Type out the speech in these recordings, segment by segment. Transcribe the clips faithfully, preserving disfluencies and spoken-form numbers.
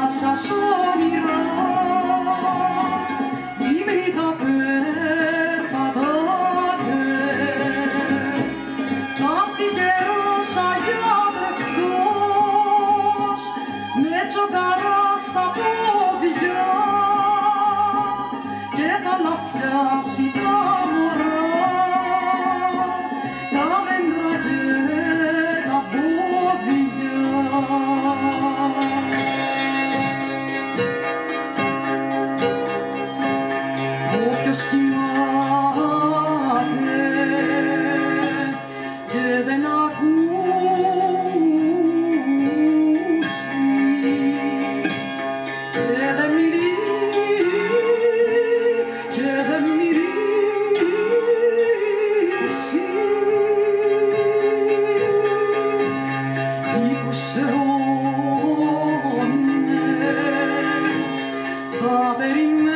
σας όνειρα γυμνοί θα περπατάτε. Θα έρθει καιρός αγιάδευτος με τσοκαρά στα πόδια και θα λαφιάσει τα μωρά, τα δέντρα και τα πόδια. Όποιος κοιμάται και δεν ακούσει και δεν μυρίσει και δεν μυρίσει μήπως αιώνες θα περιμένει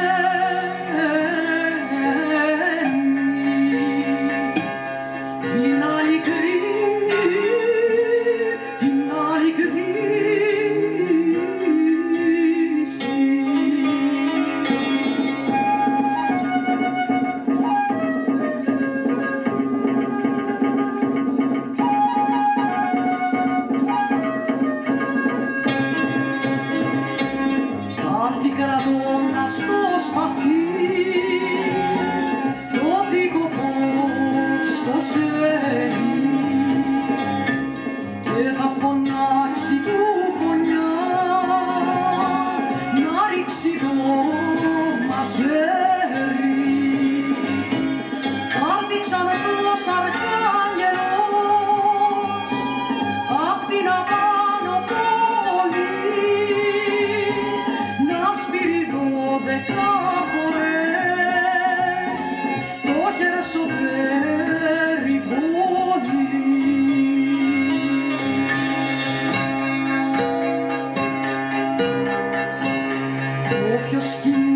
την άλλη κρίση, την άλλη κρίση. Θα έρθει κρατώντας το σπαθί το δίκοπο στο χέρι και θα φωνάξει του φωνιά να ρίξει το μαχαίρι. Θα έρθει ξανθός αρχάγγελος απ' την απάνω πόλη να σπείρει δώδεκα φορές το χερσοπεριβόλι. Όποιος κοιμάται